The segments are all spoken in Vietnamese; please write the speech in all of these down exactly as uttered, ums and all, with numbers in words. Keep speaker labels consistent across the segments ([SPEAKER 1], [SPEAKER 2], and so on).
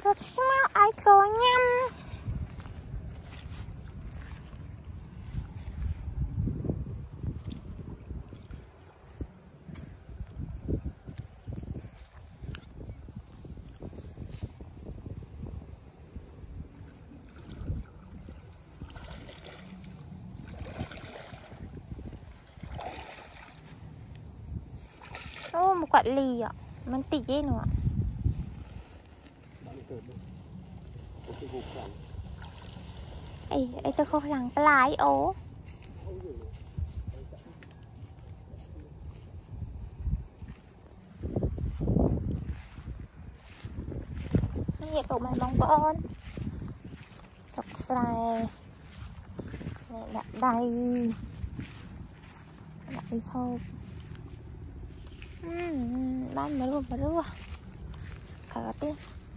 [SPEAKER 1] rốt máu ai có nhâm ô một quả lì ạ mình tỉ dê nữa ấy ấy tôi không làm lái ố nhiệt độ mày mong bơn sọc xài này đặt đầy đặt hộp bán mà luôn mà luôn khởi tiên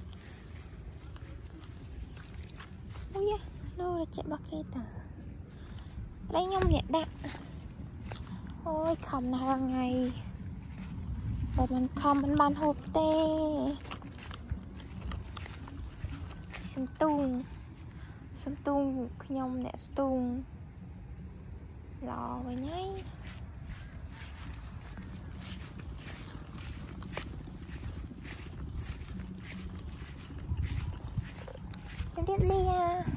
[SPEAKER 1] ui da đâu là chạy bạc kia ta đây nhông nhẹ đạn ôi khẩm nào là ngày và mình khẩm mình bán hộp tê xin tung xin tung nhông nè tung lò với nháy biết lia